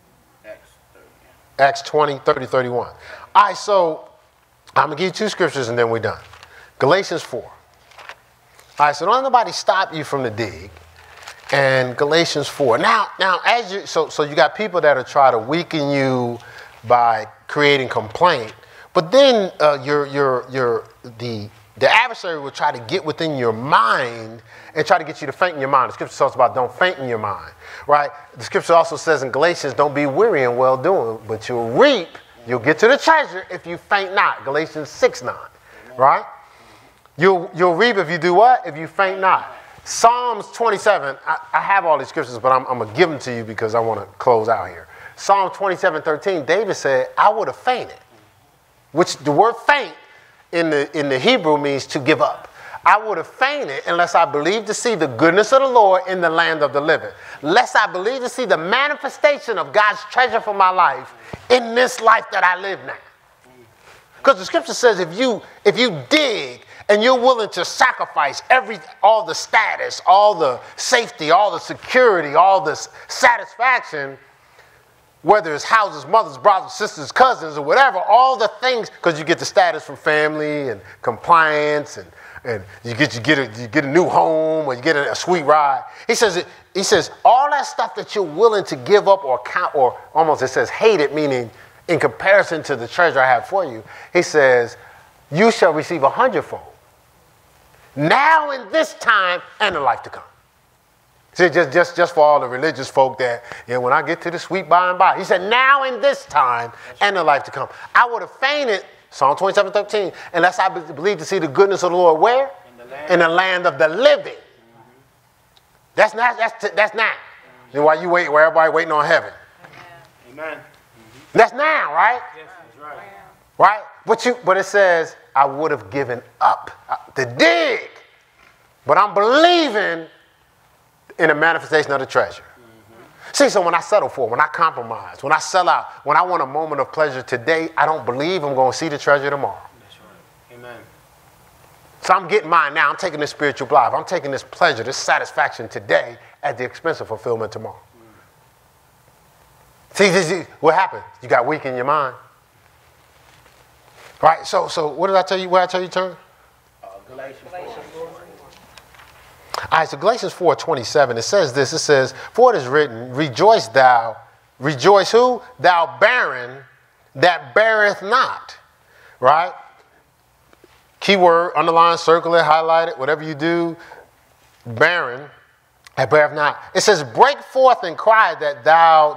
Acts 20, 30, 31. All right, so I'm going to give you two scriptures and then we're done. Galatians 4. All right, so don't let nobody stop you from the dig. And Galatians 4. Now, as you so you got people that are trying to weaken you by creating complaint, but then the adversary will try to get within your mind and try to get you to faint in your mind. The scripture talks about don't faint in your mind, right? The scripture also says in Galatians, don't be weary in well doing, but you'll get to the treasure if you faint not. Galatians 6:9, right? You'll reap if you do what? If you faint not. Psalms 27, I have all these scriptures, but I'm going to give them to you because I want to close out here. Psalm 27:13, David said, I would have fainted, which the word faint in the Hebrew means to give up. I would have fainted unless I believed to see the goodness of the Lord in the land of the living. Lest I believe to see the manifestation of God's treasure for my life in this life that I live now. Because the scripture says if you dig and you're willing to sacrifice all the status, all the safety, all the security, all the satisfaction, whether it's houses, mothers, brothers, sisters, cousins, or whatever, all the things, because you get the status from family and compliance, and you get a new home, or you get a sweet ride. He says all that stuff that you're willing to give up or count, or almost it says hate it, meaning in comparison to the treasure I have for you. He says, you shall receive 100-fold. now in this time and the life to come. See, just for all the religious folk that, when I get to the sweet by and by. He said, now in this time and the life to come. I would have fainted, Psalm 27:13, unless I believe to see the goodness of the Lord where? In the land of the living. That's now. Then why you wait, where everybody waiting on heaven? Amen. That's now, right? Yes, that's right. Right? But it says, I would have given up to dig. But I'm believing in a manifestation of the treasure. See, so when I settle for, when I compromise, when I sell out, when I want a moment of pleasure today, I don't believe I'm going to see the treasure tomorrow. That's right. Amen. So I'm getting mine now. I'm taking this spiritual life. I'm taking this pleasure, this satisfaction today at the expense of fulfillment tomorrow. See, what happened? You got weak in your mind. Right? So what did I tell you? Where I tell you to turn? Galatians 4. All right, so Galatians 4:27, it says this. It says, for it is written, rejoice who? Thou barren that beareth not. Right? Keyword, underline, circle it, highlight it, whatever you do. Barren that beareth not. It says, break forth and cry that thou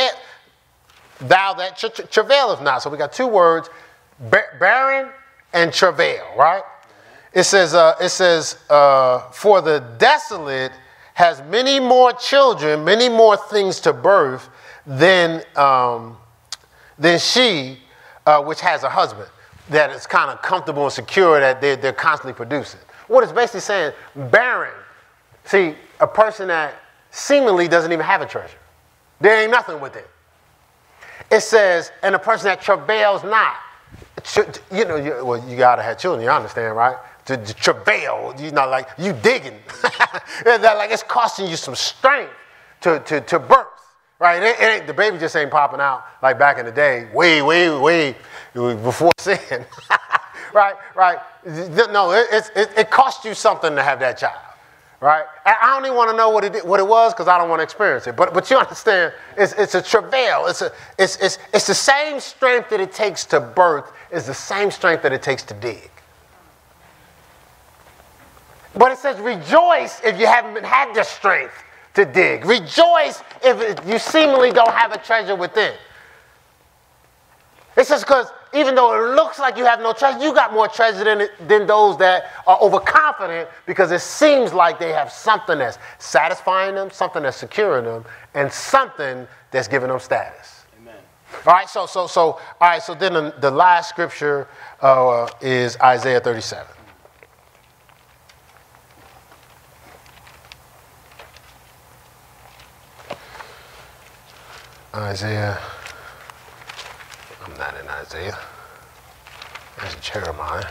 that travaileth not. So we got two words, barren and travail, right? It says, for the desolate has many more children, many more things to birth than she which has a husband that is kind of comfortable and secure that they're constantly producing. What it's basically saying, barren. See, a person that seemingly doesn't even have a treasure. There ain't nothing with it. It says, and a person that travails not. You gotta have children, you understand, right? To travail, like you digging. Like it's costing you some strength to birth, right? It ain't, the baby just ain't popping out like back in the day, way before sin. right? No, it cost you something to have that child, right? I don't even want to know what it was because I don't want to experience it. But you understand, it's a travail. It's the same strength that it takes to birth is the same strength that it takes to dig. But it says rejoice if you haven't had the strength to dig. Rejoice if you seemingly don't have a treasure within. It says because even though it looks like you have no treasure, you got more treasure than those that are overconfident because it seems like they have something that's satisfying them, something that's securing them, and something that's giving them status. Amen. All right, so then the last scripture is Isaiah 37. Isaiah, I'm not in Isaiah, that's Jeremiah.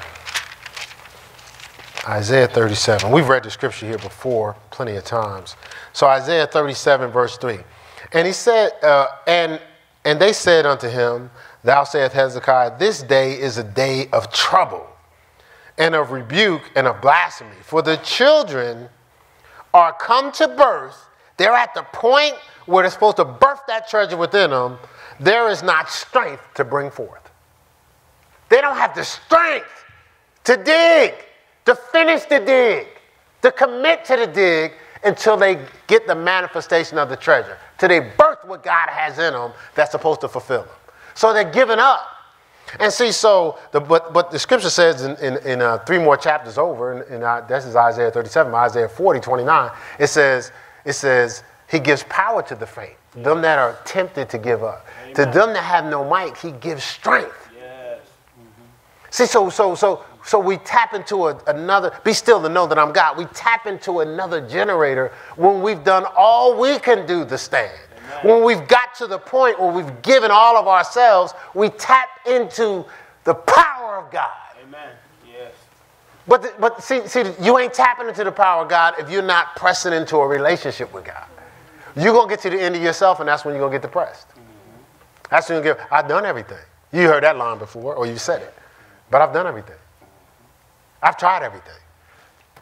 Isaiah 37, we've read the scripture here before plenty of times. So Isaiah 37 verse 3, and he said, and they said unto him, thou sayest Hezekiah, this day is a day of trouble and of rebuke and of blasphemy, for the children are come to birth, they're at the point where they're supposed to birth that treasure within them, there is not strength to bring forth. They don't have the strength to dig, to finish the dig, to commit to the dig until they get the manifestation of the treasure, till they birth what God has in them that's supposed to fulfill them. So they're giving up. And see, but the scripture says in 3 more chapters over, this is Isaiah 37, Isaiah 40:29, it says, he gives power to the faint, them that are tempted to give up. Amen. To them that have no might, he gives strength. Yes. Mm-hmm. See, so we tap into another, be still to know that I'm God. We tap into another generator when we've done all we can do to stand. Amen. When we've got to the point where we've given all of ourselves, we tap into the power of God. Amen. Yes. But see, you ain't tapping into the power of God if you're not pressing into a relationship with God. You're going to get to the end of yourself, and that's when you're going to get depressed. Mm-hmm. That's when you I've done everything. You heard that line before, or you said it. But I've done everything. I've tried everything.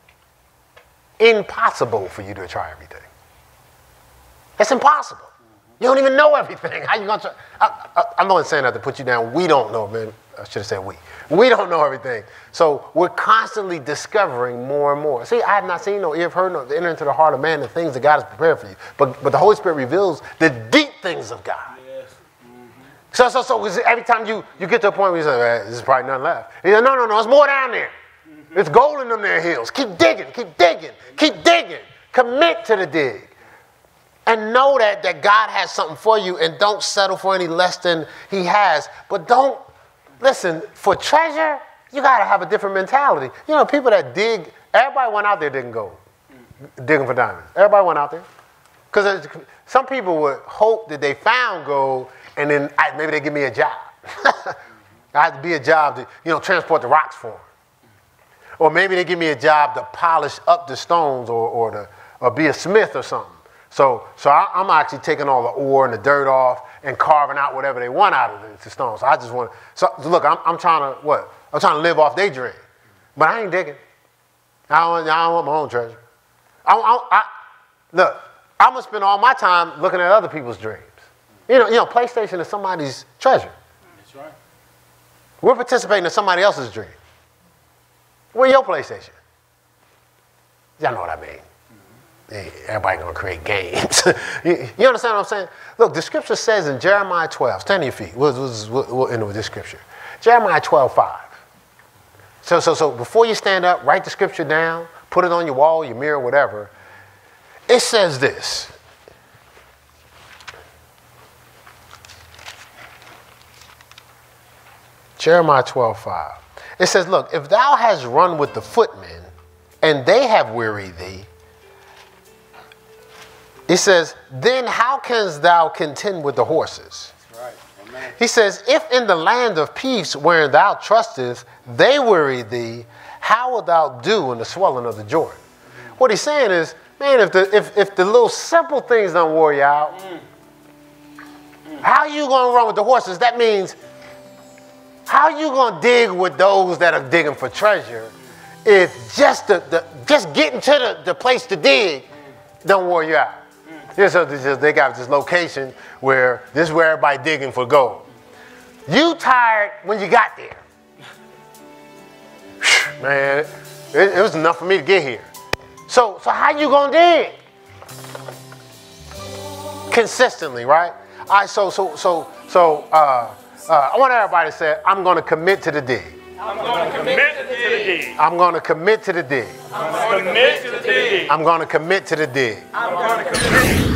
Impossible for you to try everything. It's impossible. Mm-hmm. You don't even know everything. How you gonna try? I'm not saying that to put you down. We don't know, man. I should have said we. We don't know everything. So we're constantly discovering more and more. See, I have not seen, no ear have heard, no enter into the heart of man the things that God has prepared for you. But the Holy Spirit reveals the deep things of God. Yes. Mm-hmm. So every time you get to a point where you say, well, there's probably nothing left. You say, no, there's more down there. Mm-hmm. It's gold in them there hills. Keep digging, keep digging, keep digging. Commit to the dig. And know that God has something for you, and don't settle for any less than he has. But don't, listen, for treasure, you got to have a different mentality. You know, people that dig, everybody went out there digging gold, digging for diamonds. Everybody went out there. Because some people would hope that they found gold, and then maybe they give me a job. I have to be a job to, transport the rocks for them. Or maybe they give me a job to polish up the stones or be a smith or something. So I'm actually taking all the ore and the dirt off and carving out whatever they want out of the stones. So I just want to, so look, I'm trying to, what? I'm trying to live off their dream. But I ain't digging. I don't want my own treasure. Look, I'm going to spend all my time looking at other people's dreams. PlayStation is somebody's treasure. That's right. We're participating in somebody else's dream. Where's your PlayStation? Y'all know what I mean. Everybody gonna create games. you understand what I'm saying? Look, the scripture says in Jeremiah 12, stand on your feet. We'll end with this scripture. Jeremiah 12:5. So before you stand up, write the scripture down, put it on your wall, your mirror, whatever. It says this. Jeremiah 12:5. It says, look, if thou hast run with the footmen, and they have wearied thee, he says, then how canst thou contend with the horses? That's right. Amen. He says, if in the land of peace wherein thou trustest, they weary thee, how wilt thou do in the swelling of the Jordan? Mm-hmm. What he's saying is, man, if the little simple things don't wear you out, how you going to run with the horses? That means, how you going to dig with those that are digging for treasure if just getting to the place to dig don't wear you out? They got this location where this is where everybody digging for gold. You tired when you got there. Man, it was enough for me to get here. So how you gonna dig? Consistently, right? All right. I want everybody to say, I'm gonna commit to the dig. I'm going to commit to the dig. I'm going to commit to the dig. I'm going to commit to the dig. I'm going to commit to the dig. I'm going to commit.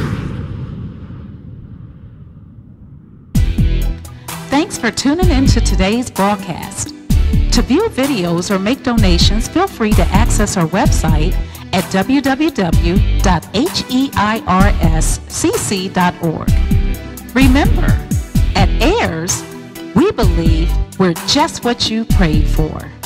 Thanks for tuning in to today's broadcast. To view videos or make donations, feel free to access our website at www.heirscc.org. Remember, at Heirs, we believe we're just what you prayed for.